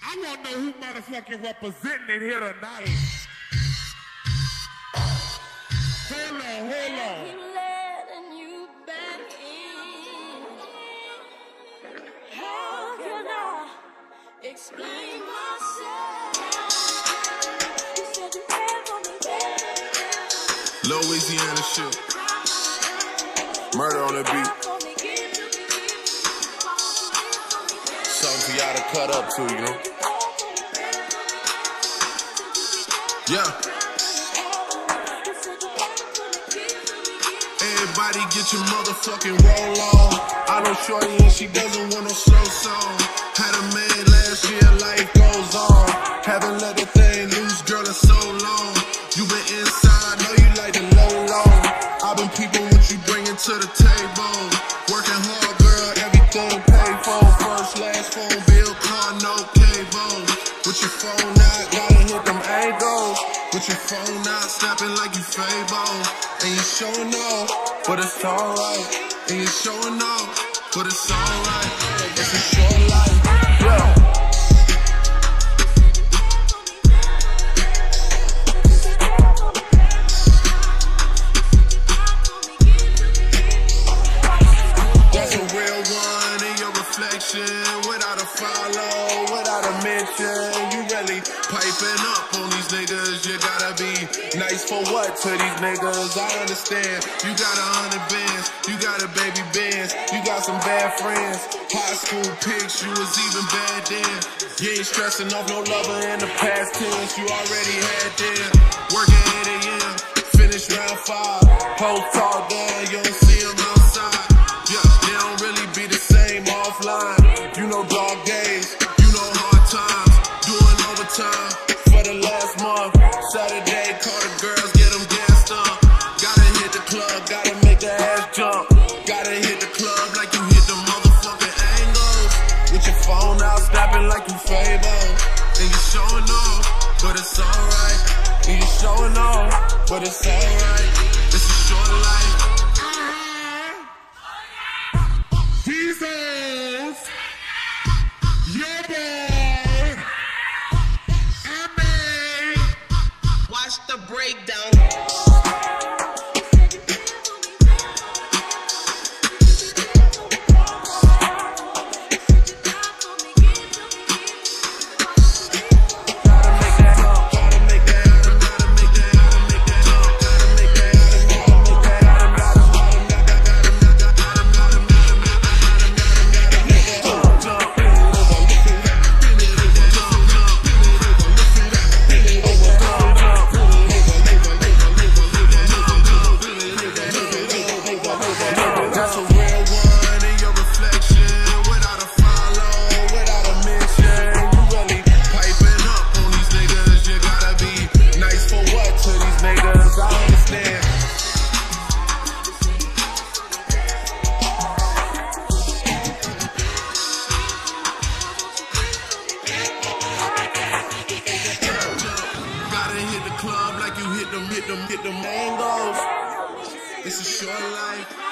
I want to know who motherfucking representing it here tonight. Hold on, hold on. Keep letting you back in. How can I explain myself? You said you care for me, baby. Louisiana shit. Murder on the beat. Something for y'all to cut up to, you know? Yeah. Everybody get your motherfucking roll on. I know shorty and she doesn't want no slow song. Had a man last year, life goes on. Haven't let the thing loose, girl, in so long. You been inside, know you like the low. I've been peeping what you bringing to the table. Working hard, girl, everything paid for. First, last phone bill, car, no cable. With your phone out, gotta hit them angles. With your phone out, snapping like you Fable. And you showing off, but it's alright. And you showing off, but it's alright. It's a short life, yeah. Without a follow, without a mention. You really piping up on these niggas. You gotta be nice for what to these niggas? I understand. You got 100 bands, you got a baby Benz, you got some bad friends. High school pics, you was even bad then. You ain't stressing off no lover in the past tense. You already had them. Working 8 a.m., finish round 5. Post talk down, you don't see them outside. Yeah, they don't really be the same offline. You know dog days, you know hard times. Doing overtime for the last month. Saturday, call the girls, get them gassed up. Gotta hit the club, gotta make the ass jump. Gotta hit the club like you hit the motherfucking angles. With your phone out, snapping like you Fable. And you showing off, but it's alright. And you showing off, but it's alright. It's a short life. Jesus, your boy, M.A. Watch the breakdown. Hit them angles. It's a short life.